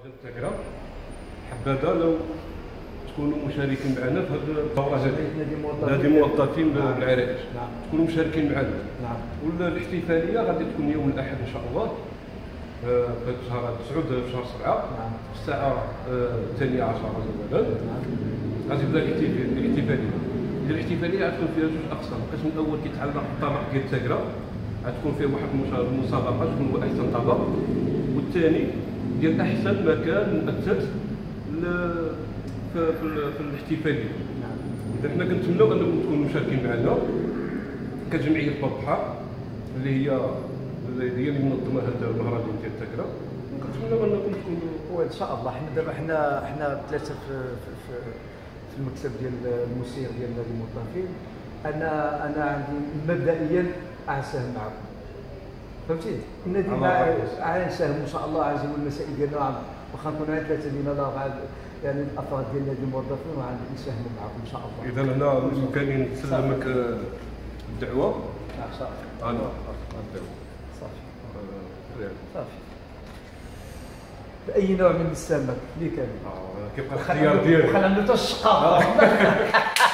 ديال التكرا حبذا لو تكونوا مشاركين معنا في هذه الدوره هذه نادي الموظفين بالعرائش. تكونوا مشاركين معنا. ولا الاحتفاليه غادي تكون يوم الاحد ان شاء الله في شهر 9 في شهر 7 الساعه 12 مثلا. غادي تبدا الاحتفاليه. الاحتفاليه غتكون فيها جوج اقسام. القسم الاول كيتعلق بالطبق ديال التكرا، غتكون فيه واحد المسابقه تكون هو احسن طبق، والثاني ديال احسن مكان مؤثث في الاحتفاليه. اذا حنا كنتمناو انكم تكونوا مشاركين معنا كجمعيه البحر اللي هي اللي منظمه هذا المهرجان ديال التكرا، وكنتمناو انكم تكونوا. وان شاء الله حنا دابا حنا ثلاثه في المكتب ديال المسير ديال نادي الموظفين. انا عندي مبدئيا غنساهم معكم، فهمتي؟ النادي غنساهم ان شاء الله، غنجيبوا المسائل ديالنا واخا نكونوا ثلاثه ديالنا ولا اربعه يعني الافراد ديال نادي الموظفين وغنساهموا معكم ان شاء الله. اذا هنا بامكاني نسلمك الدعوه. صافي انا الدعوه صافي باي نوع من السمك اللي كان كيبقى الاختيار ديالك. وخا عنده حتى الشقه